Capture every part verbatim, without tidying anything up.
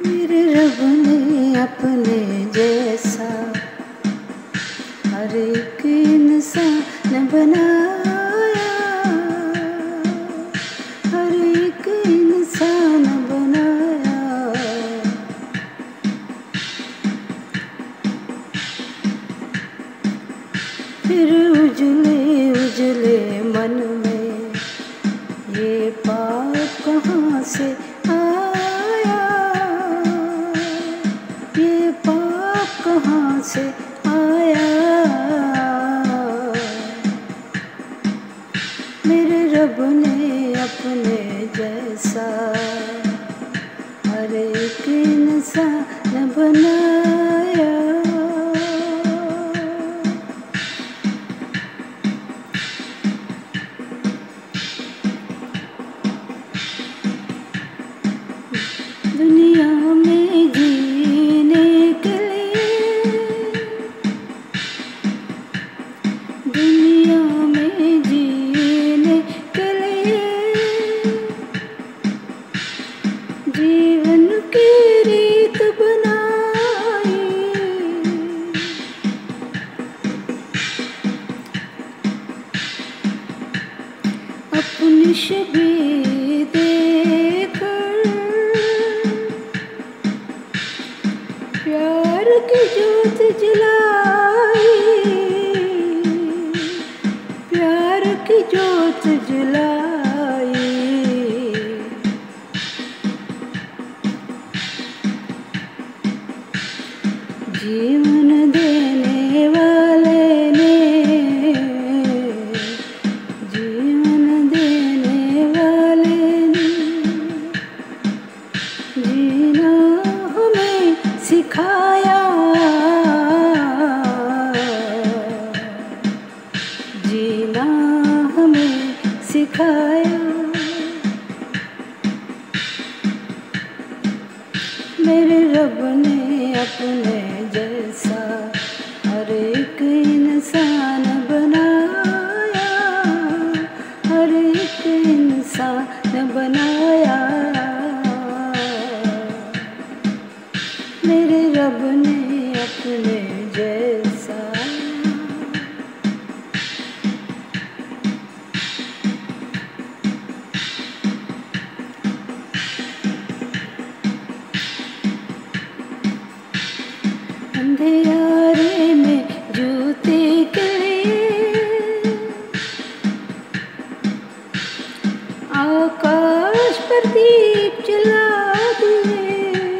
मेरे रब ने अपने जैसा हर एक इंसान बनाया, हर एक इंसान बनाया। फिर उजले उजले मन में ये पाप कहाँ से आया, ये पाप कहाँ से आया। मेरे रब ने अपने जैसा हर एक इंसान बनाया। दुनिया में जीने के लिए, दुनिया में जीने के लिए जीवन की रीत बनाई। अपनी छवि देखकर प्यार की ज्योत जलाई, प्यार की ज्योत जलाई। जीवन देने वाले ने, जीवन देने वाले ने जीना हमें सिखाया, जीना हमें सिखाया। मेरे रब ने अपने जैसा हर एक इंसान बनाया, हर एक इंसान बनाया। मेरे रब ने अपने जैसा अंधेरे में जूते के लिए आकाश पर दीप जला दिए।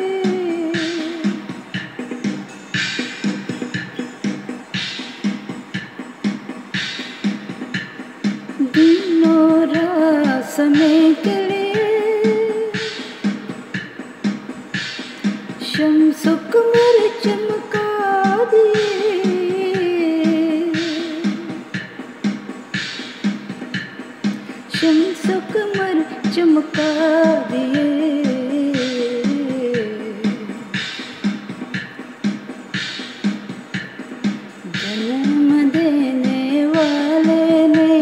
दिन और रात समय के लिए शम्स कमर चमका दिए। शम्स कमर चमका दिए। जन्म देने वाले ने,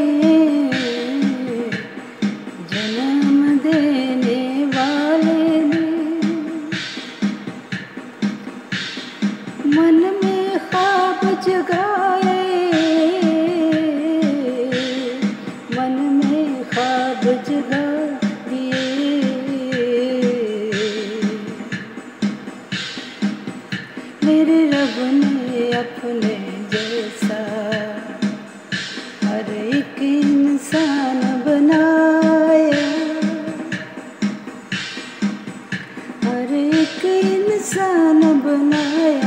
जन्म देने वाले ने मन में ख्वाब जगाए, मन में ख्वाब जगा दिए। मेरे रब ने अपने जैसा हर एक इंसान बनाया, हर एक इंसान बनाया।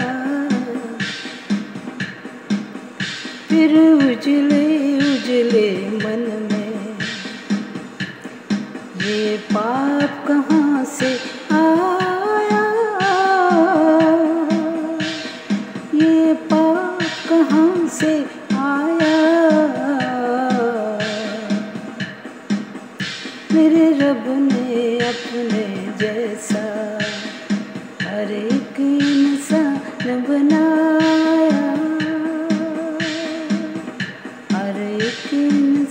फिर उजले उजले मन में ये पाप कहाँ से आया, ये पाप कहाँ से आया। मेरे रब ने अपने जैसा हर एक इंसान बनाया, हर एक